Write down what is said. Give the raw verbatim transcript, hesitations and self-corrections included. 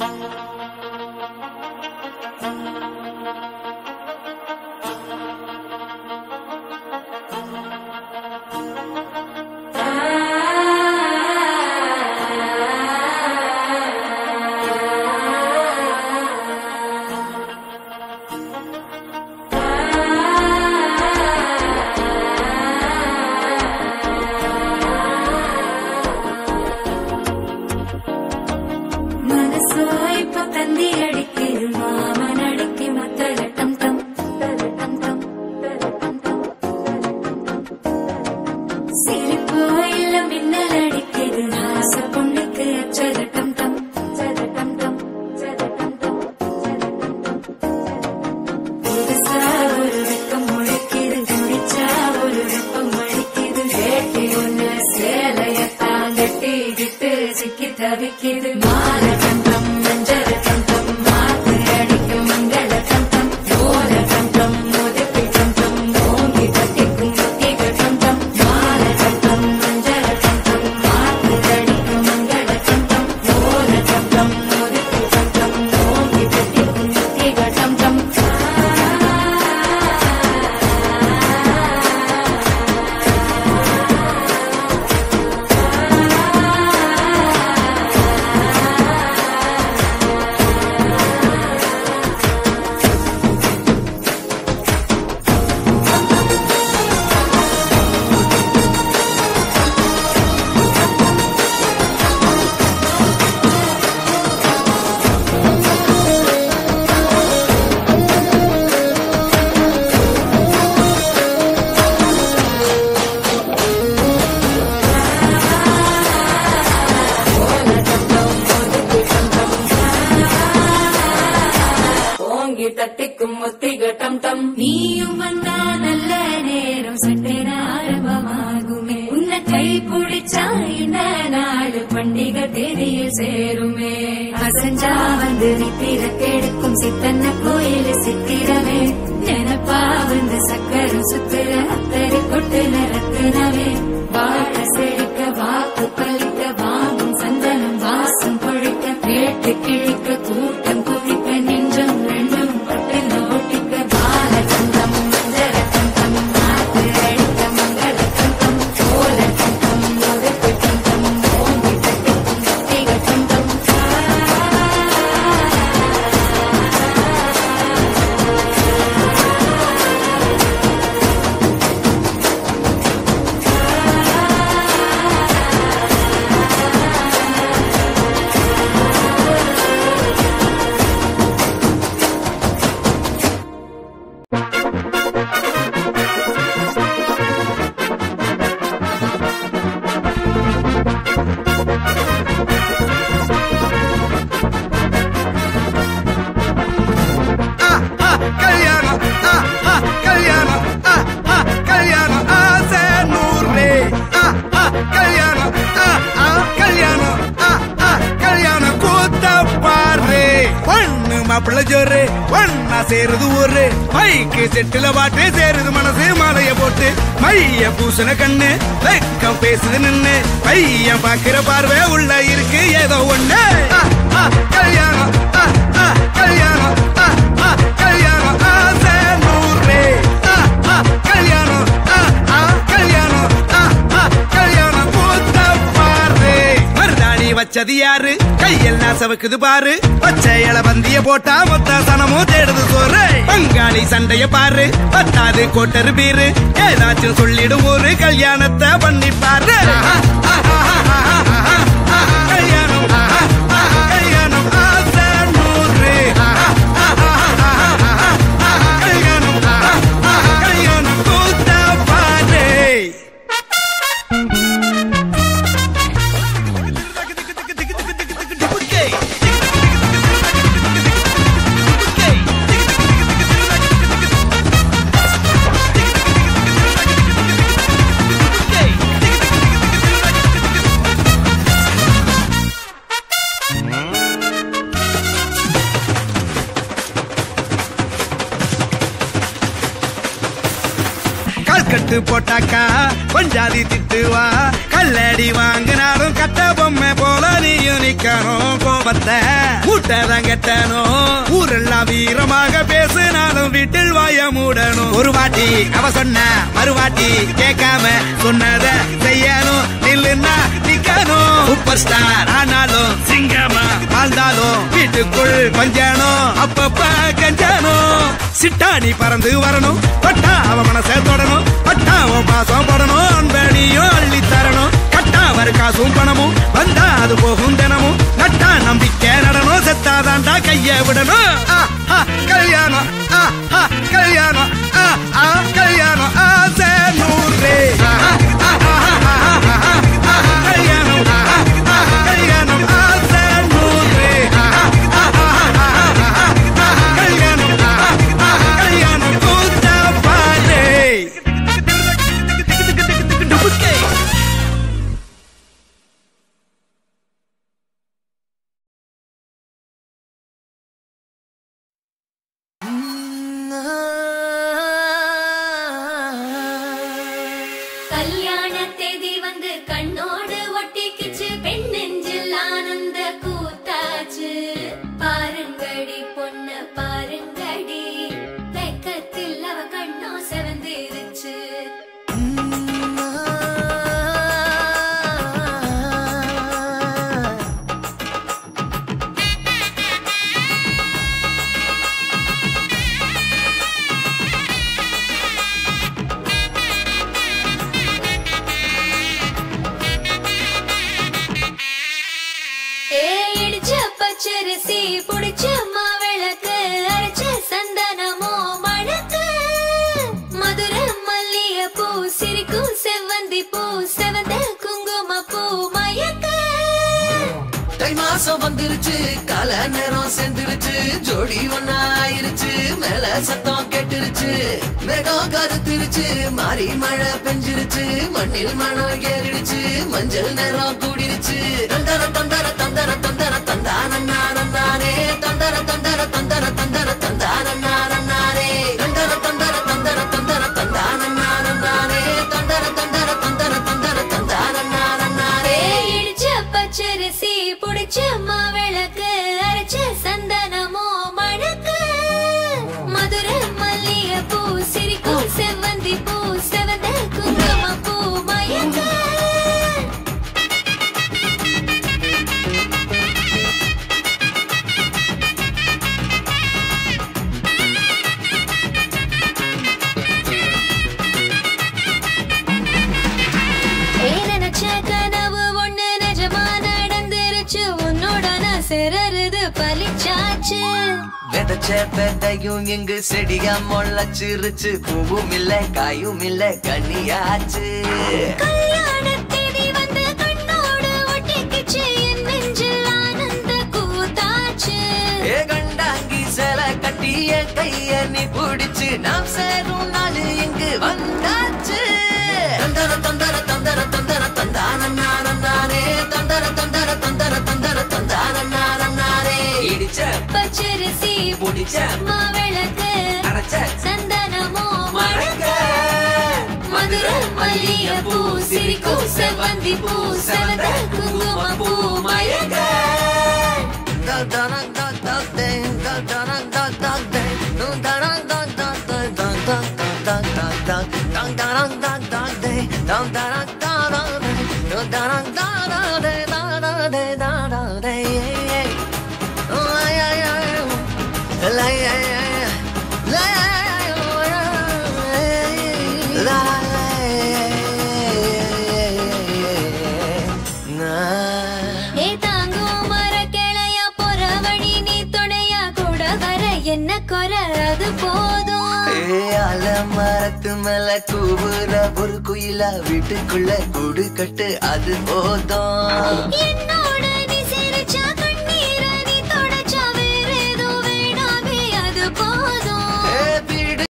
சதியாரு கையெல்லாம் சவுக்குது பாரு பச்சை இள பந்திய போட்டா மொத்த சனமும் தேடுது சோறு பங்காளி சண்டைய பாரு பத்தாது கோட்டரு பீரு ஏதாச்சும் சொல்லிடும் ஒரு கல்யாணத்தை பண்ணி பாரு கல்யாணம் கல்யாணம் ஆசை நூறு கல்யாணம் கல்யாணம் கூத்த பாரு கட்டு போட்டாக்கா பஞ்சாதி திட்டுவா கல்லடி வாங்கினாலும் கட்ட பொம்மை போல நீயும் நிக்கணும் கோபத்தை கூட்டதான் கட்டணும் ஊரெல்லாம் வீரமாக பேசினாலும் வீட்டில் வாய மூடணும் ஒரு வாட்டி அவ சொன்ன மறுவாட்டி கேட்காம சொன்னத செய்யணும் நில்லுன்னா நிக்கணும் சூப்பர் ஸ்டார் ஆனாலும் சிங்கமா வாழ்ந்தாலும் வீட்டுக்குள் கொஞ்சணும் அப்பப்ப கஞ்சணும் சிட்டாணி பறந்து வரணும் பட்டா அவ மனசை தொடணும் பட்டா அவன் பாசம் படணும் அன்பனியும் அள்ளி தரணும் கட்டா வரு காசும் பணமும் வந்தா அது போகும் தினமும் நட்டா நம்பிக்கை நடணும் செத்தாதான்டா கைய விடணும் கல்யாணம் கல்யாணம் கல்யாணம் ஆசை நூறு கல்யாணம் கல்யாணம் ஆசை நூறு கல்யாணம் கல்யாணம் கூத்தா பாரு கல்யாண தேதி வந்து கண்ணோடு ஒட்டிக்கிச்சு பெண் நெஞ்சில் ஆனந்த கூத்தாச்சு பாருங்கடி பொண்ண பாருங்கடி வெக்கத்தில் அவ கண்ணோ செவந்திருச்சு பச்சரிசி புடிச்ச மாவிளக்கு அரைச்ச சந்தனமோ மணக்கு மதுர மல்லிய பூ சிரிக்கும் செவ்வந்தி பூ செவந்த குங்கும பூ மயக்க தை மாசம் வந்துருச்சு கால நேரம் சேர்ந்துருச்சு ஜோடி ஒன்னா ஆயிருச்சு மேல சத்தம் கேட்டுருச்சு மேகம் கருத்துருச்சு மாறி மழை பெஞ்சிருச்சு மண்ணில் மணம் ஏறிடுச்சு மஞ்சள் நேரம் கூடிருச்சு தந்தர தந்தர தந்தர தந்தர தந்தானே தந்தர தந்தர தந்தர தந்தர தந்தானே தந்தர தந்தர தந்தர தந்தர தந்தானே தந்தர தந்தர தந்தர தந்தர தந்தானே இடிச்ச பச்சரிசி புடிச்ச மாவிளக்கு அரைச்ச சந்தனமோ மணக்கு மதுர மல்லிய பூ சிரிக்கும் செவ்வந்தி பூ செவந்த குங்கும பூ மயக்க பலிச்சாச்சு விதைச்ச விதையும் இங்கு செடியா முளைச்சிருச்சு பூவும் இல்ல காயும் இல்ல கனியாச்சு கல்யாண தேதி வந்து கண்ணோடு ஒட்டிக்கிச்சு என் நெஞ்சில் ஆனந்த கூத்தாச்சு ஏ கண்டாங்கி சேல கட்டி என் கைய நீ பிடிச்சு நாம் சேரும் நாள் இங்கு வந்தாச்சு தந்தர தந்தர தந்தர தந்தர தந்தானே தந்தர தந்தர தந்தர தந்தர தந்தானே இடிச்ச பச்சரிசி புடிச்ச மாவிளக்கு அரைச்ச சந்தனமோ மணக்க மதுர மல்லிய பூ சிரிக்கும் செவ்வந்தி பூ செவந்த குங்கும பூ மயக்க என்ன குறை அது போதும் மரத்து மேல கூவுற ஒரு குயிலா வீட்டுக்குள்ள கூடு கட்டு அது போதும் என்ன